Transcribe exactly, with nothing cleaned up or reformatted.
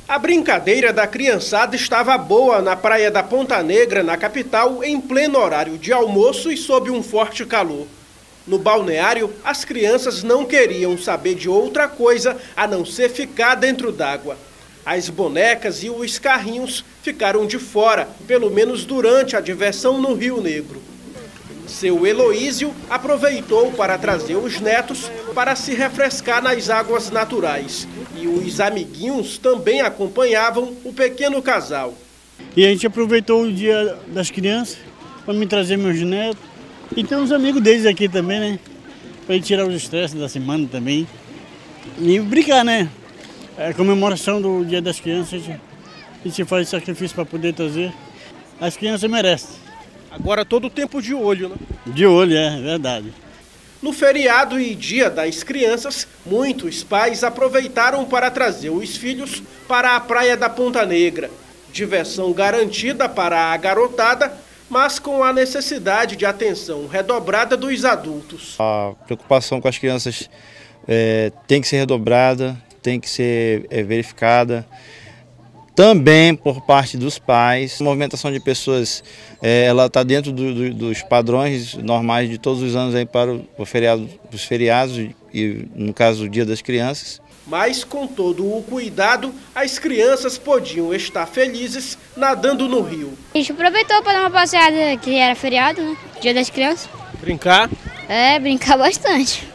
A brincadeira da criançada estava boa na praia da Ponta Negra, na capital, em pleno horário de almoço e sob um forte calor. No balneário, as crianças não queriam saber de outra coisa a não ser ficar dentro d'água. As bonecas e os carrinhos ficaram de fora, pelo menos durante a diversão no Rio Negro. Seu Heloísio aproveitou para trazer os netos para se refrescar nas águas naturais. E os amiguinhos também acompanhavam o pequeno casal. E a gente aproveitou o dia das crianças para me trazer meus netos. E tem uns amigos deles aqui também, né? Para gente tirar os estresses da semana também. E brincar, né? É a comemoração do Dia das Crianças, a gente, a gente faz sacrifício para poder trazer. As crianças merecem. Agora todo o tempo de olho, né? De olho, é verdade. No feriado e Dia das Crianças, muitos pais aproveitaram para trazer os filhos para a praia da Ponta Negra. Diversão garantida para a garotada, mas com a necessidade de atenção redobrada dos adultos. A preocupação com as crianças é, tem que ser redobrada, tem que ser é, verificada. Também por parte dos pais. A movimentação de pessoas é, ela está dentro do, do, dos padrões normais de todos os anos aí para o feriado, os feriados e, no caso, o Dia das Crianças. Mas, com todo o cuidado, as crianças podiam estar felizes nadando no rio. A gente aproveitou para dar uma passeada, que era feriado, né? Dia das Crianças. Brincar? É, brincar bastante.